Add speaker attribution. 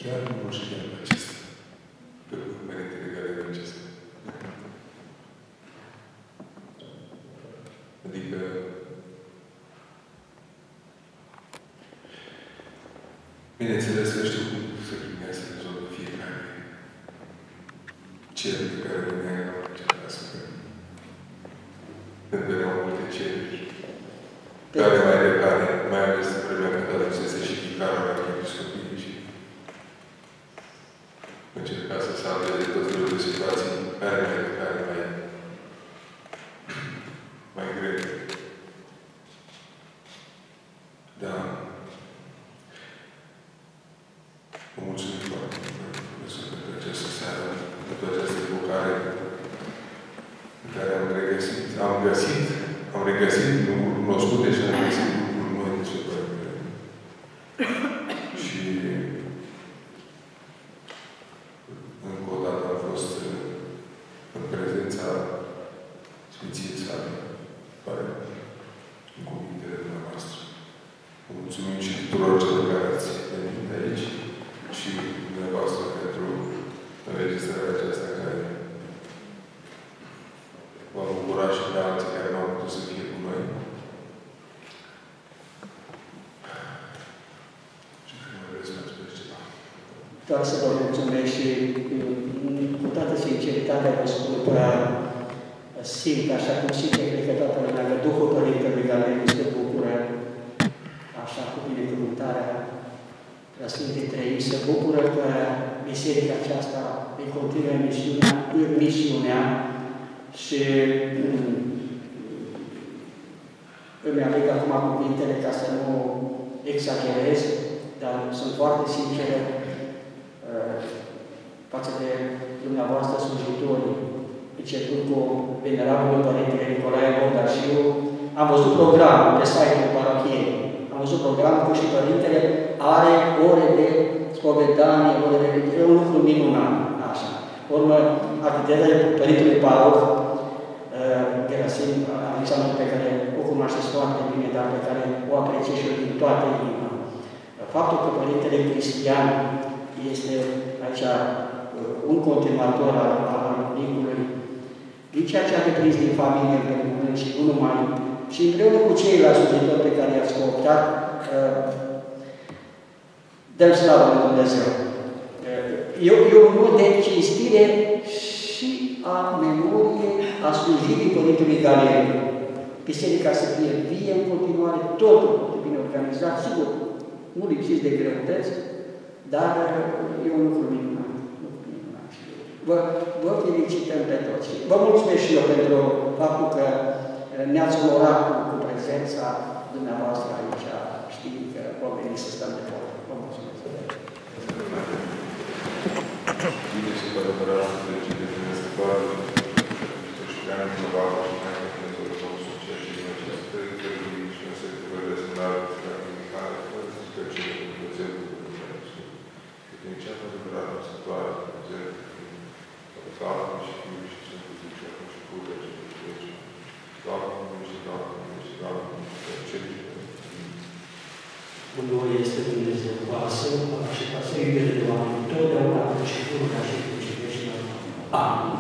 Speaker 1: Chiar nu știam acesta. Pe Părintele Galerie acesta. Adică bineînțeles că știu cum să primească să rezolvă fiecare cer pe care venea la acea casă. Când veneau multe cereri, care mai repare, mai ales în vremea când adusese și fiecare la episcopii și încerca să salveze tot felul de situații care mai grele. Da. Vă mulțumim foarte mult, Dumnezeu, pentru această seară, pentru această evocare în care am regăsit, nu cunoscut deja, am regăsit lucruri noi despre Părintele. Și încă o dată am fost în prezența Sfinției sale, care în cuvintele dumneavoastră. Vă mulțumim și tuturor celor care ați venit de aici și dumneavoastră pentru înregistrarea aceasta care va bucura și pe alții care nu au putut să fie cu noi. Și că nu vreți să mai spuneți ceva.
Speaker 2: Doar să vă mulțumesc și cu toată sinceritatea vă spun că simt, așa cum simte, cred că toată lumea, că Duhul Părintelui Galerie se bucură, așa cu binecuvântarea la Sfintei Trăimi, se bucură că biserica aceasta îi continuă misiunea și îmi aleg acum cuvintele ca să nu exagerez, dar sunt foarte sincer față de dumneavoastră slujitorii, începând cu Venerabilul Părintele Nicolae Bogdașiu. Am văzut programul pe site-ul parochiei. Am văzut programul că și Părintele are ore de spovedanie, ore de... E un lucru minunat. Așa. Urmă, activitatea Părintele Paroc, Gerasim Alexandru, pe care o cunoașteți foarte bine, dar pe care o apreciez și eu din toată inima. Faptul că Părintele Cristian este aici un continuator al Nicului, din ceea ce a deprins din familie, în primul rând, și nu numai, și împreună cu ceilalți slujitori pe care i-ați cooptat, dăm slavă lui Dumnezeu. E un mod de cinstire și a memoriei, a slujirii Părintelui Galerie. Biserica să fie vie în continuare, totul foarte bine organizat, sigur, nu lipsiți de greutăți, dar e un lucru minunat. Vă felicităm pe toți. Vă mulțumesc și eu pentru faptul că ne-ați onorat cu prezența dumneavoastră aici, știind că vom veni să stăm de vorbă. Vă mulțumesc.
Speaker 1: Bine și pe adevărat să trece de Dumnezeu, să-și dea în probabil și mai că Dumnezeu să o succes și în acest tăi și în sectorul de semnare de care să ce Dumnezeu cu Dumnezeu. Că din cea adevărat năsătoare Dumnezeu, Tatăl și Fiul și Sfântul Duh și acum și pururea și de veci. Doamne și Doamne și Doamne și cei
Speaker 2: Bunul este Dumnezeu, pasă și pasă iubire de oameni, totdeauna și pururea și de veci. Amin.